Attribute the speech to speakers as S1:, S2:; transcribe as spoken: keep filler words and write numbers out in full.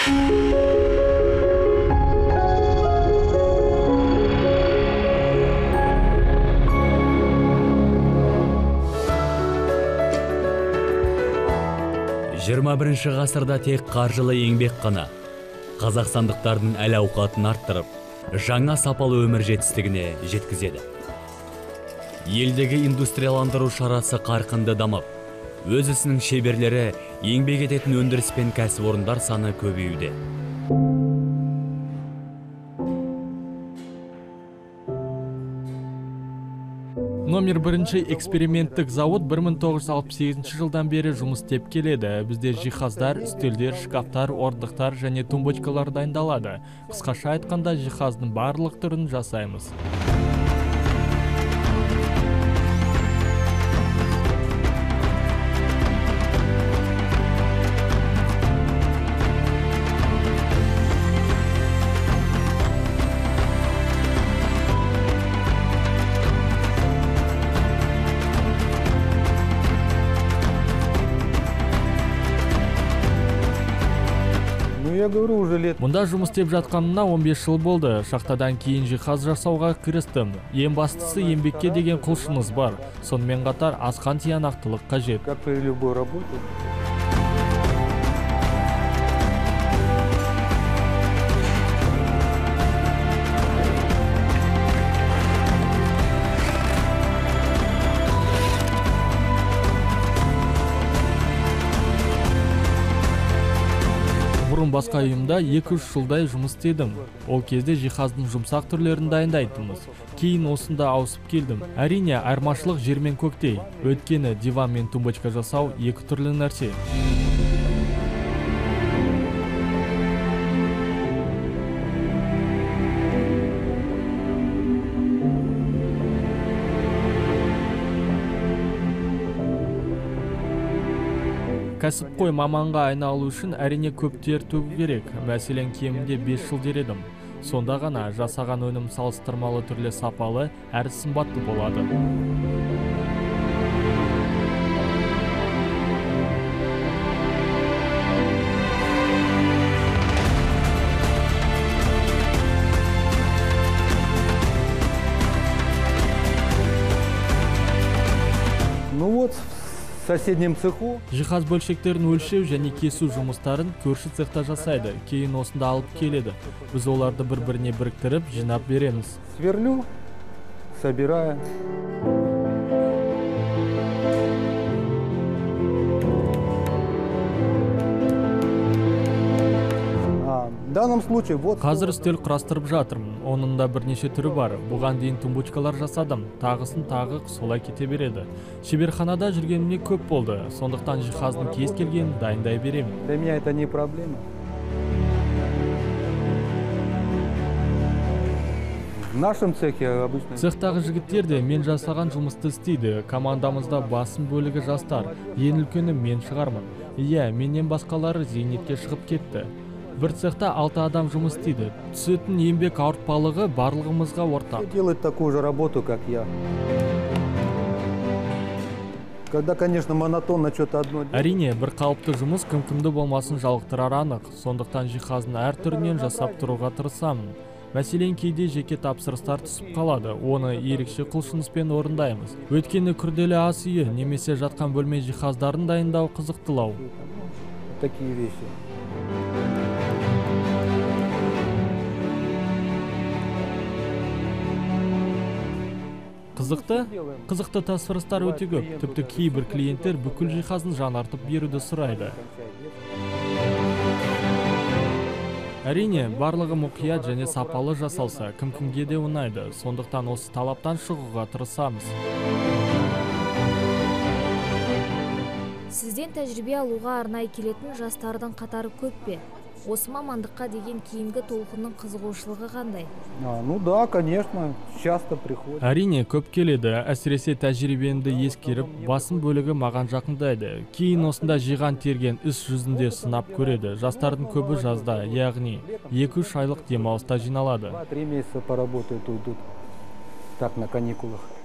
S1: жыйырма биринчи ғасырда тек қаржылы еңбек қана қазақстандықтардың әл-ауқатын арттырып, жаңа сапалы өмір жетістігіне жеткізеді. Елдегі индустрияландыру шарасы қарқынды дамып, өз ісінің шеберлері еңбек ететін өндіріс пен кәсіпорындар саны көбеюде.
S2: Номер бірінші эксперименттік завод бір мың тоғыз жүз алпыс сегізінші жылдан бері жұмыс істеп келеді. Бізде жиһаздар, үстелдер, шкафтар, орындықтар және тумбочкалар дайындалады. Қысқаша айтқанда, жиһаздың барлық түрін жасаймыз. Мұнда жұмыс істеп жатқанына он бес жыл болды. Шахтадан кейін жиһаз жасауға кірістім. Ең бастысы еңбекке деген құлшыныс бар. Сонымен қатар асқан тиянақтылық қажет.
S3: Как при любой работе.
S2: Бұрын басқа ұйымда екі-үш жылдай жұмыс істедім. Ол кезде жиһаздың жұмсақ түрлерін дайындайтынбыз. Кейін осында ауысып келдім. Әрине, айырмашылық жер мен көктей. Өйткені диван мен тумбочка жасау екі түрлі нәрсе. Кәсіпқой маманға айналу үшін әрине көп тер төгу керек. Мәселен, кемінде бес жыл дередім. Сонда ғана жасаған өнім салыстырмалы түрде сапалы, әрі сымбатты болады.
S3: Ну вот, в соседнем цеху
S2: жиһаз бөлшектерін өлшеу және кесу жұмыстарын көрші цехта жасайды. Кейін осында алып келеді. Біз оларды бір-біріне біріктіріп, жинап береміз.
S3: Сверлю, собираю. В данном случае вот.
S2: Қазір үстел құрастырып жатырмын. Оның да бірнеше түрі бар. Бұған дейін тумбочкалар жасадым. Тағысын тағы солай кете береді. Шеберханада жүргеніме көп болды. Сондықтан жиһаздың кез келгенін дайындай беремін.
S3: Для меня это не проблема. В нашем цехе обычно.
S2: Цехтағы жігіттер де мен жасаған жұмысты істейді. Командамызда басым бөлігі жастар. Ең үлкені мен шығармын. Иә, менен басқалары зейнетке шығып кетті. Бір цехта алты адам жұмыс істейді. Түсетін еңбек ауыртпалығы барлығымызға ортақ.
S3: Делать такую же работу, как я. Когда, конечно, монотонно что-то одно.
S2: Әрине, бір қалыпты жұмыс кім-кімді болмасын жалықтырар анық. Сондықтан жиһаздың әр түрінен жасап тұруға тырысамын. Мәселен, кейде жеке тапсырыстар түсіп қалады. Оны ерекше құлшыныспен орындаймыз. Өйткені күрделі ас үйі немесе жатқан бөлме жиһаздарын дайындау қызықтылау.
S3: Такие вещи.
S2: Қызықты? Қызықты тапсырыстар өте көп. Тіпті кейбір клиенттер бүкіл жиһазын жаңартып беруді сұрайды. Әрине, барлығы мұқият және сапалы жасалса, кім-кімге де ұнайды. Сондықтан осы талаптан шығуға тырысамыз.
S4: Сізден тәжірибе алуға арнайы келетін жастардың қатары көп пе? Осы мамандыққа деген кейінгі толқынның қызығушылығы қандай?
S3: А, ну да, конечно, часто приходит.
S2: Әрине, көп келеді. Әсіресе тәжірибемді ескеріп, басым бөлігі маған жақындайды. Кейін осында жиған терген іс жүзінде сынап көреді. Жастардың көбі жазда, яғни екі-үш айлық демалыста жиналады.
S3: два-три месяца поработают, уйдут так на каникулах.